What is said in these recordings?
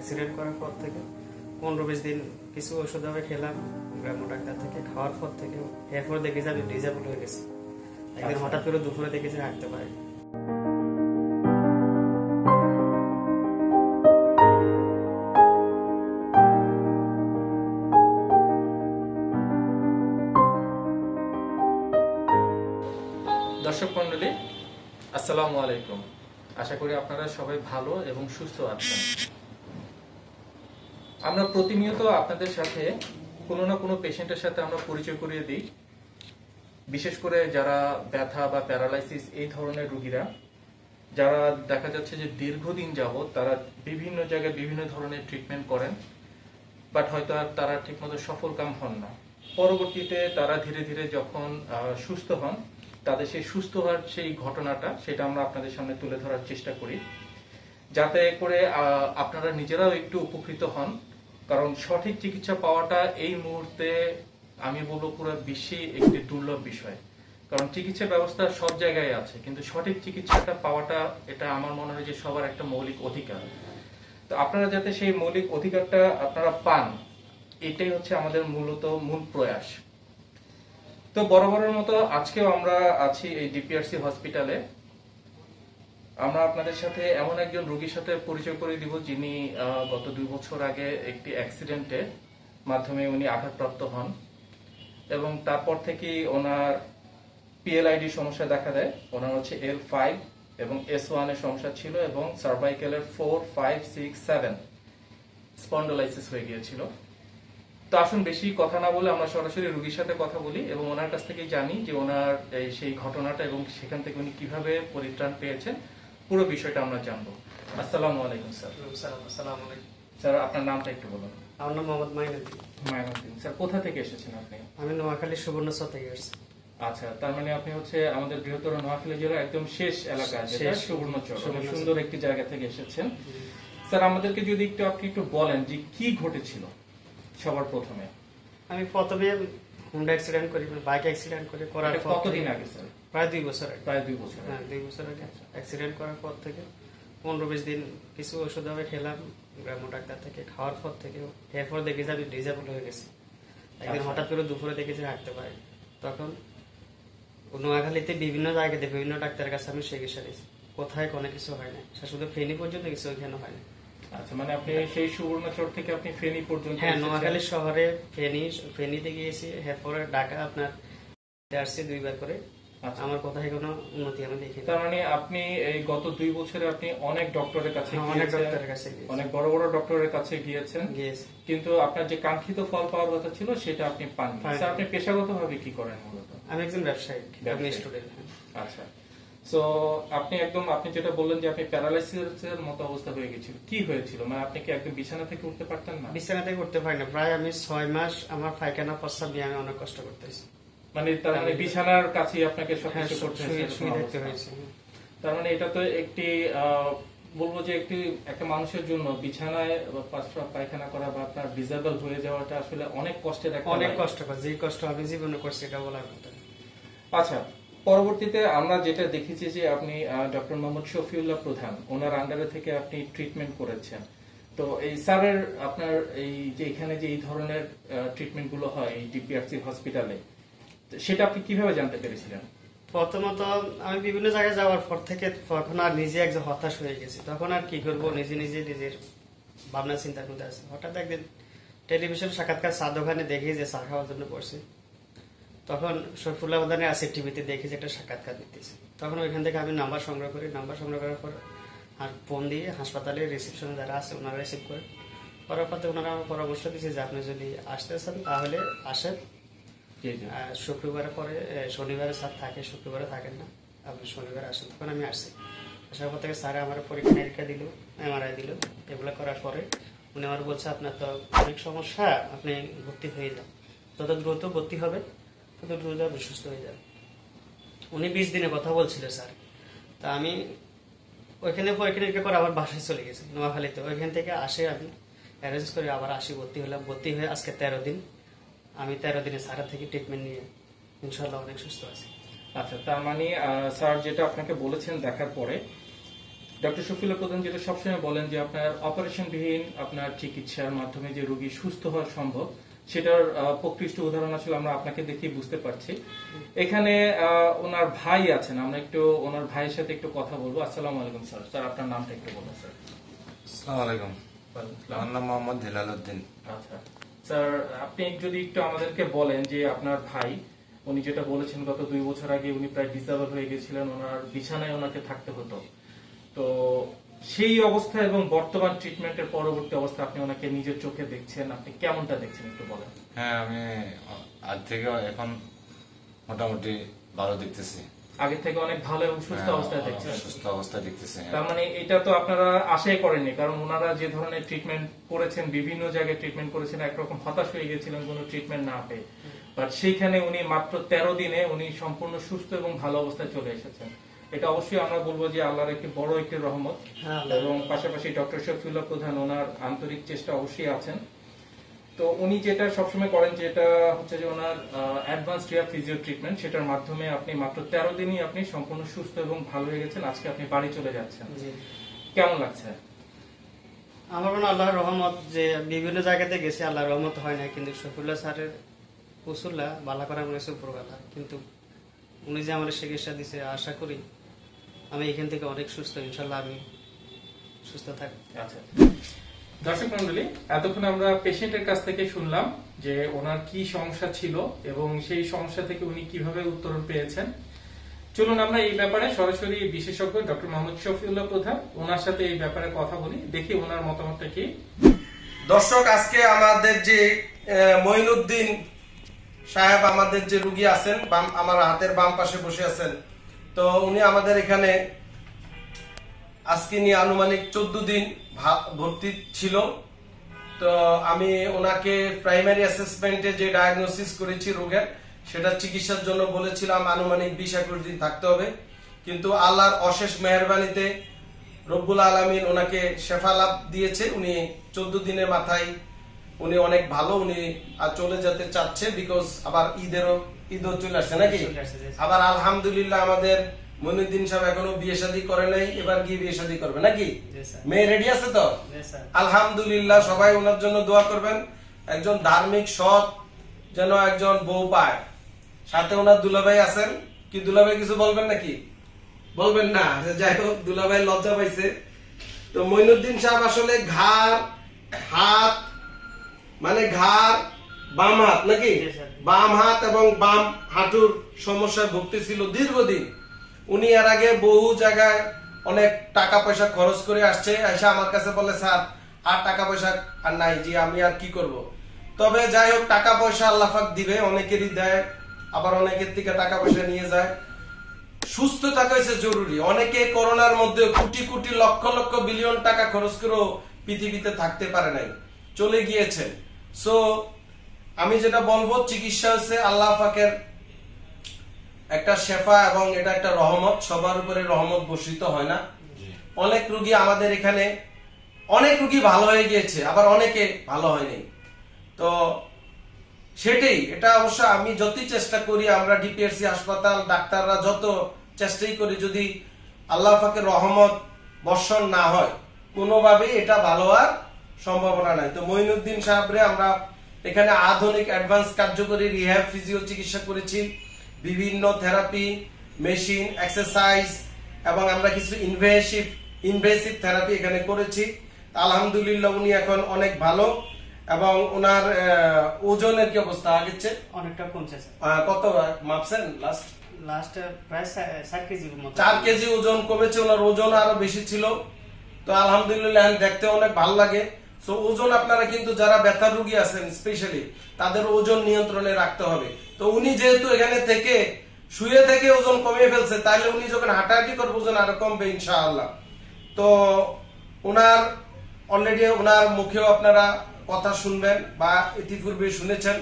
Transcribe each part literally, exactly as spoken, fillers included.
Accident করার পর থেকে পনেরো বিশ দিন কিছু ওষুধ আমি খেলাম গ্রাম্য ডাক্তার থেকে, খাওয়ার পর থেকে এরপর দেখেছি আমি ডিজেবল হয়ে গেছি। একদিন হঠাৎ করে দুপুরে দেখেছি হাঁটতে পারি। দর্শক মন্ডলী, আসসালামু আলাইকুম। আশা করি আপনারা সবাই ভালো এবং সুস্থ আছেন। আমরা প্রতিনিয়ত আপনাদের সাথে কোনো না কোনো পেশেন্টের সাথে আমরা পরিচয় করিয়ে দিই, বিশেষ করে যারা ব্যথা বা প্যারালাইসিস এই ধরনের রোগীরা, যারা দেখা যাচ্ছে যে দীর্ঘদিন যাবত তারা বিভিন্ন জায়গায় বিভিন্ন ধরনের ট্রিটমেন্ট করেন, বাট হয়তো আর তারা ঠিকমতো সফলকাম হন না। পরবর্তীতে তারা ধীরে ধীরে যখন সুস্থ হন, তাদের সেই সুস্থ হওয়ার সেই ঘটনাটা সেটা আমরা আপনাদের সামনে তুলে ধরার চেষ্টা করি, যাতে করে আপনারা নিজেরাও একটু উপকৃত হন। কারণ সঠিক চিকিৎসা পাওয়াটা এই মুহূর্তে আমি বলবো পুরো বিশ্বে একটি দুর্লভ বিষয়। কারণ চিকিৎসা ব্যবস্থা সব জায়গায় আছে, কিন্তু সঠিক চিকিৎসাটা পাওয়াটা এটা আমার মনে হয় যে সবার একটা মৌলিক অধিকার। তো আপনারা যাতে সেই মৌলিক অধিকারটা আপনারা পান, এটাই হচ্ছে আমাদের মূলত মূল প্রয়াস। তো বরাবরের মতো আজকেও আমরা আছি এই ডিপিআরসি হসপিটালে। আমরা আপনাদের সাথে এমন একজন রোগীর সাথে পরিচয় করে দিব, যিনি গত দুই বছর আগে একটি অ্যাক্সিডেন্টের মাধ্যমে উনি আঘাতপ্রাপ্ত হন এবং তারপর থেকে ওনার পিএলআইডি সমস্যা দেখা দেয়। ওনার হচ্ছে এল ফাইভ এবং এস ওয়ান এর সমস্যা ছিল এবং সার্ভাইকেলের four five six seven spondylosis হয়ে গিয়েছিল। তো আসুন বেশি কথা না বলে আমরা সরাসরি রোগীর সাথে কথা বলি এবং ওনার কাছ থেকেই জানি যে ওনার এই সেই ঘটনাটা এবং সেখান থেকে উনি কিভাবে পরিত্রাণ পেয়েছেন, পুরো বিষয়টা আমরা জানবো। আসসালামু আলাইকুম স্যার। আসসালামু আলাইকুম স্যার, আপনার নামটা একটু বলুন। আমার নাম মোহাম্মদ মাইনুদ্দিন। মাইনুদ্দিন স্যার, কোথা থেকে এসেছেন আপনি? আমি নোয়াখালী সুবর্ণচর থেকে এসেছি। আচ্ছা, তার মানে আপনি হচ্ছে আমাদের বৃহত্তর নোয়াখালী জেলার একদম শেষ এলাকা, যেটা সুবর্ণচর, অনেক সুন্দর একটি জায়গা থেকে এসেছেন। স্যার, আমাদেরকে যদি একটু আপনি একটু বলেন যে কি ঘটেছিল সবার প্রথমে। আমি প্রথমে হুন্ডা অ্যাক্সিডেন্ট করি, বাইক অ্যাক্সিডেন্ট করে করার পর কতদিন আগে স্যার? প্রায় দুই বছর আগে। প্রায় দুই বছর হ্যাঁ, দুই বছর আগে অ্যাক্সিডেন্ট করার পর থেকে পনেরো বিশ দিন কিছু ওষুধ আমি খেলাম গ্রাম্য ডাক্তার থেকে, খাওয়ার পর থেকে এরপর দেখেছি আমি ডিজেবল হয়ে গেছি। একদিন হঠাৎ করে দুপুরে দেখেছি হাঁটতে পারি। তখন নোয়াখালীতে বিভিন্ন জায়গাতে বিভিন্ন ডাক্তারের কাছে আমি চিকিৎসা নিয়েছি, কোথায় কোনো কিছু হয় না। শুধু ফেনী পর্যন্ত কিছু ওইখানে হয় না। আচ্ছা, মানে আপনি সেই সুবর্ণচর থেকে আপনি ফেনী পর্যন্ত? হ্যাঁ, নোয়াখালী শহরে ফেনী ফেনীতে গিয়েছি, এরপরে ঢাকা আপনার আসছি দুইবার করে। আমার কোথায় কোনো উন্নতি আমি দেখিনি। তার মানে আপনি এই গত দুই বছরে আপনি অনেক ডক্টরের কাছে অনেক ডক্টরের কাছে অনেক বড় বড় ডক্টরের কাছে গিয়েছেন, কিন্তু আপনার যে কাঙ্ক্ষিত ফল পাওয়ার কথা ছিল সেটা আপনি পাননি। স্যার, আপনি পেশাগতভাবে কি করেন মূলত? আমি একজন ব্যবসায়ী, আমি স্টুডেন্ট। আচ্ছা, সো আপনি একদম আপনি যেটা বললেন যে আপনি প্যারালাইসিসের মতো অবস্থা হয়ে গিয়েছিল, কি হয়েছিল? মানে আপনি কি একদম বিছানা থেকে উঠতে পারতেন না? বিছানা থেকে উঠতে পারি না, প্রায় আমি ছয় মাস আমার পায়খানা প্রস্রাব নিয়ে আমি অনেক কষ্ট করতেছি। মানে তার মানে বিছানার কাছে আপনাকে সবকিছু করতে হয়েছে। তার মানে এটা তো একটি বলবো যে একটি একটা মানুষের জন্য বিছানায় প্রস্রাব পায়খানা করা বা আপনার ডিজেবল হয়ে যাওয়াটা আসলে অনেক কষ্টের একটা, অনেক কষ্টকর। যে কষ্ট আমি জীবনে করছি এটা বলার মতো। আচ্ছা, পরবর্তীতে আমরা যেটা দেখেছি যে আপনি ডক্টর মোহাম্মদ শফিউল্লাহ প্রধান, ওনার আন্ডারে থেকে আপনি ট্রিটমেন্ট করেছেন। তো এই স্যারের আপনার এই যে এখানে যে এই ধরনের ট্রিটমেন্ট গুলো হয় এই ডিপিআরসি হসপিটালে, সেটা আপনি কিভাবে জানতে পেরেছিলেন? প্রথমত আমি বিভিন্ন জায়গায় যাওয়ার পর থেকে তখন আর নিজে একজন হতাশ হয়ে গেছি। তখন আর কি করবো, নিজে নিজে নিজের ভাবনা চিন্তার মধ্যে আছে। হঠাৎ একদিন টেলিভিশন সাক্ষাৎকার চা দোকানে দেখি যে চা খাওয়ার জন্য পড়ছে। তখন শফিউল্লাহ প্রধানের আছে টিভিতে দেখি যে একটা সাক্ষাৎকার দিতেছে। তখন ওইখান থেকে আমি নাম্বার সংগ্রহ করি। নাম্বার সংগ্রহ করার পর আর ফোন দিয়ে হাসপাতালের রিসেপশনে যারা আছে ওনারা রিসিভ করে। করার পর ওনারা আমার পরামর্শ দিয়েছে যে আপনি যদি আসতে চান তাহলে আসেন, শুক্রবারে পরে শনিবারে স্যার থাকে, শুক্রবারে থাকেন না, আপনি শনিবারে আসেন। তখন আমি আসছি। আসার পর থেকে স্যার আমার পরীক্ষা নিরীক্ষা দিল, এমআরআই দিল। এগুলো করার পরে উনি আমার বলছে আপনার তো অনেক সমস্যা, আপনি ভর্তি হয়ে যান, যত দ্রুত ভর্তি হবে তত দ্রুত আপনি সুস্থ হয়ে যান। উনি বিশ দিনের কথা বলছিল স্যার। তা আমি ওইখানে পরীক্ষা নিরীক্ষা করে আবার বাসায় চলে গেছি নোয়াখালীতে। ওইখান থেকে আসে আমি অ্যারেঞ্জ করে আবার আসি, ভর্তি হলাম। ভর্তি হয়ে আজকে তেরো দিন আমি তেরো দিনে স্যারের থেকে ট্রিটমেন্ট নিয়ে ইনশাল্লাহ অনেক সুস্থ আছি। আচ্ছা, তার মানে স্যার যেটা আপনাকে বলেছেন দেখার পরে ডক্টর শফিউল্লাহ প্রধান যেটা সবসময় বলেন যে আপনার অপারেশনবিহীন আপনার চিকিৎসার মাধ্যমে যে রোগী সুস্থ হওয়া সম্ভব, সেটার প্রকৃষ্ট উদাহরণ আসলে আমরা আপনাকে দেখে বুঝতে পারছি। এখানে ওনার ভাই আছেন, আমরা একটু ওনার ভাইয়ের সাথে একটু কথা বলবো। আসসালামু আলাইকুম স্যার। স্যার আপনার নামটা একটু বলুন স্যার। আসসালামু আলাইকুম, আমার নাম মোহাম্মদ হেলাল উদ্দিন। আচ্ছা স্যার, আপনি যদি একটু আমাদেরকে বলেন যে আপনার ভাই, উনি যেটা বলেছেন গত দুই বছর আগে উনি প্রায় ডিসেবল হয়ে গেছিলেন, ওনার বিছানায় ওনাকে থাকতে হতো, তো সেই অবস্থা এবং বর্তমান ট্রিটমেন্টের পরবর্তী অবস্থা আপনি ওনাকে নিজের চোখে দেখছেন, আপনি কেমনটা দেখছেন একটু বলেন। হ্যাঁ, আমি আজ থেকে এখন মোটামুটি ভালো দেখতেছি, আগে থেকে অনেক ভালো এবং সুস্থ অবস্থায় দেখছেন। সুস্থ অবস্থায় দেখতেছি। তার মানে এটা তো আপনারা আশাই করেননি, কারণ ওনারা যে ধরনের ট্রিটমেন্ট করেছেন, বিভিন্ন জায়গায় ট্রিটমেন্ট করেছেন, একরকম হতাশ হয়ে গেছিলেন কোনো ট্রিটমেন্ট না পেয়ে, বাট সেইখানে উনি মাত্র তেরো দিনে উনি সম্পূর্ণ সুস্থ এবং ভালো অবস্থায় চলে এসেছেন। এটা অবশ্যই আমরা বলবো যে আল্লাহর একটি বড় একটি রহমত, এবং পাশাপাশি ডক্টর শফিউল্লাহ প্রধান ওনার আন্তরিক চেষ্টা অবশ্যই আছেন। তো উনি যেটা সবসময় করেন, যেটা হচ্ছে যে ওনার অ্যাডভান্স রিহ্যাব ফিজিও ট্রিটমেন্ট, সেটার মাধ্যমে আপনি মাত্র তেরো দিনই আপনি সম্পূর্ণ সুস্থ এবং ভালো হয়ে গেছেন। আজকে আপনি বাড়ি চলে যাচ্ছেন, কেমন লাগছে? আমার মনে হয় আল্লাহর রহমত, যে বিভিন্ন জায়গাতে গেছি আল্লাহর রহমত হয় না, কিন্তু শফিউল্লাহ স্যারের উসুল্লাহ বালা করার মনে হচ্ছে উপর কথা, কিন্তু উনি যে আমার চিকিৎসা দিছে, আশা করি আমি এখান থেকে অনেক সুস্থ, ইনশাল্লাহ আমি সুস্থ থাকবো। আচ্ছা দর্শক মন্ডলী, এতক্ষণ আমরা পেশেন্টের কাছ থেকে শুনলাম যে ওনার কি সমস্যা ছিল এবং সেই সমস্যা থেকে উনি কিভাবে উত্তরণ পেয়েছেন। চলুন আমরা এই ব্যাপারে সরাসরি বিশেষজ্ঞ ডক্টর মোহাম্মদ শফিউল্লাহ প্রধান, ওনার সাথে এই ব্যাপারে কথা বলি, দেখি ওনার মতামতটা কি। দর্শক, আজকে আমাদের যে মঈনুদ্দিন সাহেব, আমাদের যে রুগী আছেন, আমার হাতের বাম পাশে বসে আছেন, তো উনি আমাদের এখানে আজকে নিয়ে আনুমানিক চোদ্দ দিন ভর্তি ছিল। তো আমি ওনাকে প্রাইমারি অ্যাসেসমেন্টে যে ডায়াগনোসিস করেছি রোগের, সেটা চিকিৎসার জন্য বলেছিলাম আনুমানিক বিশ একুশ দিন থাকতে হবে, কিন্তু আল্লাহর অশেষ মেহেরবানিতে রব্বুল আলামিন ওনাকে শেফা লাভ দিয়েছে। উনি চোদ্দ দিনের মাথায় উনি অনেক ভালো, উনি আর চলে যেতে চাচ্ছে, বিকজ আবার ঈদেরও ঈদও চলে আসছে নাকি। আবার আলহামদুলিল্লাহ আমাদের মঈনুদ্দিন সাহেব এখনো বিয়ে শাদী করে নাই, এবার গিয়ে বিয়ে শাদী করবে নাকি? মেয়ে রেডি আছে তো? আলহামদুলিল্লাহ, সবাই ওনার জন্য দোয়া করবেন, একজন ধার্মিক সৎ যেন একজন বউ পায়। সাথে ওনার দুলাভাই আছেন, কি দুলাভাই কিছু বলবেন নাকি? বলবেন না? যাই হোক, দুলাভাই লজ্জা পাইছে। তো মঈনুদ্দিন সাহেব আসলে ঘাড়, হাত, মানে ঘাড়, বাম হাত নাকি, বাম হাত এবং বাম হাঁটুর সমস্যায় ভুগতেছিল দীর্ঘদিন। উনি এর আগে বহু জায়গায় অনেক টাকা পয়সা খরচ করে আসছে, এসে আমার কাছে বলে স্যার আর টাকা পয়সা আর নাই, জি আমি আর কি করব। তবে যাই হোক, টাকা পয়সা আল্লাহ পাক দিবে, অনেকেরই দেয়, আবার অনেকের থেকে টাকা পয়সা নিয়ে যায়। সুস্থ থাকা হচ্ছে জরুরি। অনেকে করোনার মধ্যে কোটি কোটি লক্ষ লক্ষ বিলিয়ন টাকা খরচ করেও পৃথিবীতে থাকতে পারে নাই, চলে গিয়েছে। সো আমি যেটা বলবো, চিকিৎসা হচ্ছে আল্লাহ পাকের একটা শেফা এবং এটা একটা রহমত, সবার উপরে রহমত বর্ষিত হয় না। অনেক রোগী আমাদের এখানে, অনেক রোগী ভালো হয়ে গিয়েছে, আবার অনেকে ভালো হয়নি। তো সেটাই, এটা অবশ্য আমি যতই চেষ্টা করি, আমরা ডিপিআরসি হাসপাতাল ডাক্তাররা যত চেষ্টাই করি, যদি আল্লাহ পাকের রহমত বর্ষণ না হয় কোনোভাবেই এটা ভালো হওয়ার সম্ভাবনা নাই। তো মঈনুদ্দিন সাহেবরে আমরা এখানে আধুনিক অ্যাডভান্স কার্যকরী রিহ্যাব ফিজিও চিকিৎসা করেছি, বিভিন্ন থেরাপি, মেশিন, এক্সারসাইজ এবং আমরা কিছু ইনভেসিভ ইনভেসিভ থেরাপি এখানে করেছি। আলহামদুলিল্লাহ উনি এখন অনেক ভালো, এবং ওনার ওজনের কি অবস্থা? আগের চেয়ে অনেকটা কমছে। কত মাপছেন লাস্ট? লাস্ট প্রায় চার কেজি মতো, চার কেজি ওজন কমেছে। ওনার ওজন আরো বেশি ছিল। তো আলহামদুলিল্লাহ দেখতে অনেক ভালো লাগে। সো ওজন আপনারা কিন্তু যারা ব্যথার রোগী আছেন স্পেশালি, তাদের ওজন নিয়ন্ত্রণে রাখতে হবে। তো উনি যেহেতু এখানে থেকে শুয়ে থেকে ওজন কমিয়ে ফেলছে, তাহলে উনি যখন হাঁটাহাঁটি করবে ওজন আরো কমবে ইনশাআল্লাহ। তো ওনার অলরেডি ওনার মুখেও আপনারা কথা শুনবেন বা ইতিপূর্বে শুনেছেন।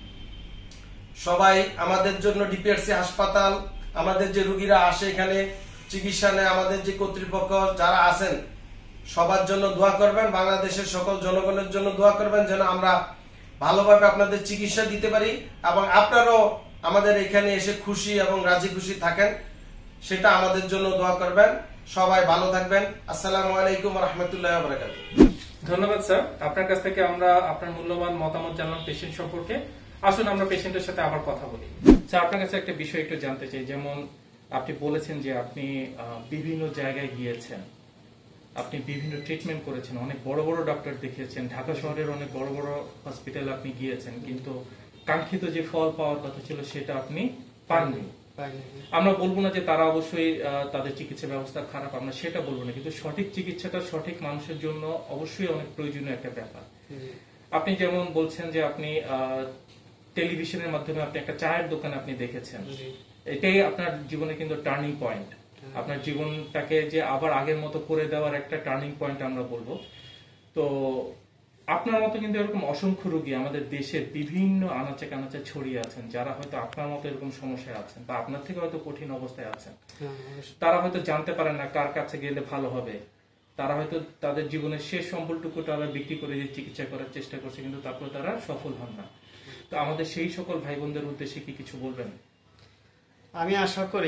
সবাই আমাদের জন্য ডিপিআরসি হাসপাতাল, আমাদের যে রোগীরা আসে এখানে চিকিৎসা নেয়, আমাদের যে কর্তৃপক্ষ যারা আছেন, সবার জন্য দোয়া করবেন, বাংলাদেশের সকল জনগণের জন্য দোয়া করবেন, যেন আমরা ভালোভাবে আপনাদের চিকিৎসা দিতে পারি এবং আপনারাও আমাদের এখানে এসে খুশি এবং রাজি খুশি থাকেন, সেটা আমাদের জন্য দোয়া করবেন। সবাই ভালো থাকবেন। আসসালামু আলাইকুম ওয়া রাহমাতুল্লাহি ওয়া বারাকাতুহু। ধন্যবাদ স্যার, আপনার কাছ থেকে আমরা আপনার মূল্যবান মতামত জানলাম পেশেন্ট সম্পর্কে। আসুন আমরা পেশেন্টের সাথে আবার কথা বলি। স্যার, আপনার কাছে একটা বিষয় একটু জানতে চাই। যেমন আপনি বলেছেন যে আপনি আহ, বিভিন্ন জায়গায় গিয়েছেন, আপনি বিভিন্ন ট্রিটমেন্ট করেছেন, অনেক বড় বড় ডক্টর দেখিয়েছেন, ঢাকা শহরের অনেক বড় বড় হসপিটালে আপনি গিয়েছেন, কিন্তু কাঙ্ক্ষিত যে ফল পাওয়ার কথা ছিল সেটা আপনি পাননি। আমরা বলবো না যে তারা অবশ্যই আহ, তাদের চিকিৎসা ব্যবস্থা খারাপ, আমরা সেটা বলবো না, কিন্তু সঠিক চিকিৎসাটা সঠিক মানুষের জন্য অবশ্যই অনেক প্রয়োজনীয় একটা ব্যাপার। আপনি যেমন বলছেন যে আপনি আহ, টেলিভিশনের মাধ্যমে আপনি একটা চায়ের দোকানে আপনি দেখেছেন, এটাই আপনার জীবনে কিন্তু টার্নিং পয়েন্ট। আপনার জীবনটাকে যে আবার আগের মতো করে দেওয়ার একটা টার্নিং পয়েন্ট আমরা বলবো। তো আপনার মতো কিন্তু এরকম অসংখ্য রোগী আমাদের দেশের বিভিন্ন আনাচে কানাচে ছড়িয়ে আছেন, যারা হয়তো আপনার মতো এরকম সমস্যায় আছেন বা আপনার থেকে হয়তো কঠিন অবস্থায় আছেন। তারা হয়তো জানতে পারেন না কার কাছে গেলে ভালো হবে। তারা হয়তো তাদের জীবনের শেষ সম্বলটুকু তারা বিক্রি করে দিয়ে চিকিৎসা করার চেষ্টা করছে, কিন্তু তারপর তারা সফল হন না। তো আমাদের সেই সকল ভাই বোনদের উদ্দেশ্যে কি কিছু বলবেন? আমি আশা করি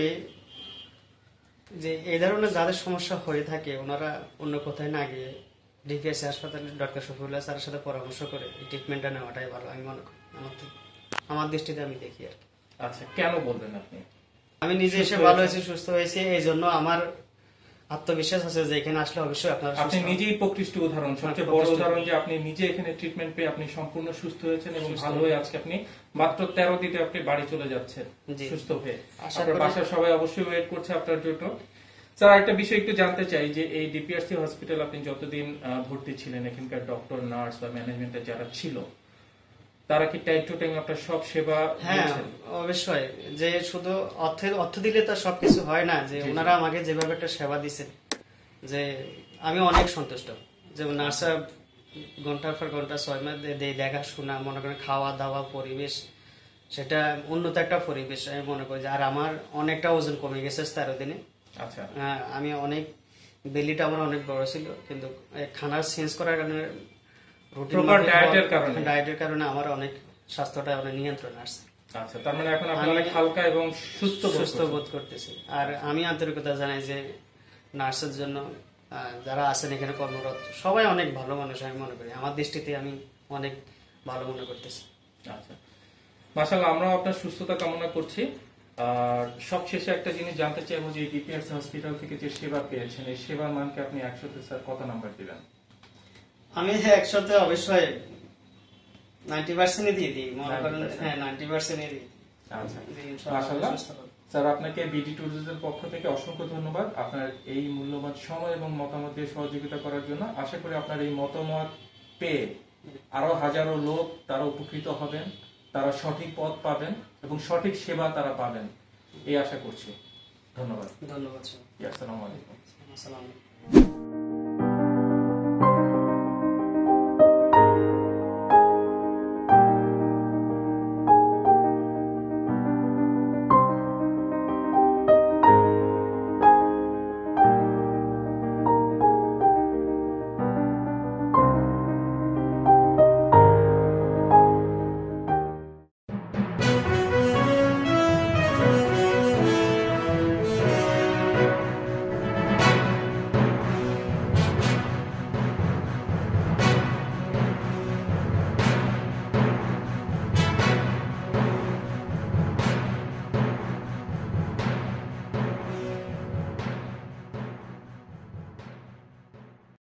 যে এই ধরনের যাদের সমস্যা হয়ে থাকে ওনারা অন্য কোথায় না গিয়ে ডিপিএসসি হাসপাতালে ডক্টর শফিউল্লাহ স্যারের সাথে পরামর্শ করে ট্রিটমেন্টটা নেওয়াটাই ভালো আমি মনে করি। আমার তো- আমার দৃষ্টিতে আমি দেখি আর কি। আচ্ছা, কেন বলবেন আপনি? আমি নিজে এসে ভালো হয়েছি, সুস্থ হয়েছি, এই জন্য আমার আত্মবিশ্বাস আছে যে এখানে আসলে অবশ্যই আপনারা আপনি সুস্থ হবেন। নিজেই প্রকৃষ্ট উদাহরণ, সবচেয়ে বড় উদাহরণ যে আপনি নিজে এখানে ট্রিটমেন্ট পেয়ে আপনি সম্পূর্ণ সুস্থ হয়েছেন এবং ভালো হয়ে আজকে আপনি মাত্র তেরো দিনে আপনি বাড়ি চলে যাচ্ছেন জি। সুস্থ হয়ে। আশা আপনার করি- বাসার সবাই অবশ্যই ওয়েট করছে আপনার জন্য। স্যার, একটা বিষয় একটু জানতে চাই যে এই ডিপিআরসি হসপিটাল আপনি যতদিন আহ, ভর্তি ছিলেন, এখানকার ডক্টর, নার্স বা ম্যানেজমেন্টে যারা ছিল তারা কি টাইম টু টাইম আপনার সব সেবা হ্যাঁ দিয়েছেন? অবশ্যই, যে শুধু অর্থের অর্থ দিলে তো সবকিছু হয় না, যে জি, জি। ওনারা আমাকে যেভাবে একটা সেবা দিচ্ছেন যে আমি অনেক সন্তুষ্ট। যেমন নার্সরা ঘন্টার পর ঘন্টা ছয় মাস দেখাশোনা, মনে করেন খাওয়া দাওয়া পরিবেশ, সেটা উন্নত একটা পরিবেশ আমি মনে করি। যে আর আমার অনেকটা ওজন কমে গেছে তেরো দিনে। আচ্ছা, হ্যাঁ, আমি অনেক বেলিটা আমার অনেক বড় ছিল, কিন্তু এই খানার চেঞ্জ করার কারণে রুটিন Proper diet এর কারণে। ডায়েটের কারণে আমার অনেক স্বাস্থ্যটা অনেক নিয়ন্ত্রণে আসছে। আচ্ছা, তার মানে এখন আপনি আমি- অনেক হালকা এবং সুস্থ বোধ সুস্থ করছেন। বোধ করতেছি। আর আমি আন্তরিকতা জানাই যে নার্সের জন্য আহ, যারা আছেন এখানে কর্মরত সবাই অনেক ভালো মানুষ আমি মনে করি। আমার দৃষ্টিতে আমি অনেক ভালো মনে করতেছি। আচ্ছা, মাশাআল্লাহ, আমরাও আপনার সুস্থতা কামনা করছি। আর সবশেষে একটা জিনিস জানতে চাইবো যে ডিপিআরসি হসপিটাল থেকে যে সেবা পেয়েছেন, এই সেবার মানকে আপনি একশোতে স্যার কত নাম্বার দিবেন? আমি একসাথে অবশ্যই নাইনটি পার্সেন্টই দিয়ে দিই, মনে করেন। ninety percent? হ্যাঁ, নাইনটি পার্সেন্টই দিই। আচ্ছা, জি, ইনশাআল্লাহ মাশাআল্লাহ। সুস্থ হবো। স্যার, আপনাকে বিডি ট্যুরিজমের পক্ষ থেকে অসংখ্য ধন্যবাদ আপনার এই মূল্যবান সময় এবং মতামত দিয়ে সহযোগিতা করার জন্য। আশা করি আপনার এই মতামত পেয়ে আরো হাজারো লোক তারা উপকৃত হবেন, তারা সঠিক পথ পাবেন এবং সঠিক সেবা তারা পাবেন, এই আশা করছি। ধন্যবাদ। ধন্যবাদ স্যার। আসসালামু আলাইকুম। আসসালামু আলাইকুম।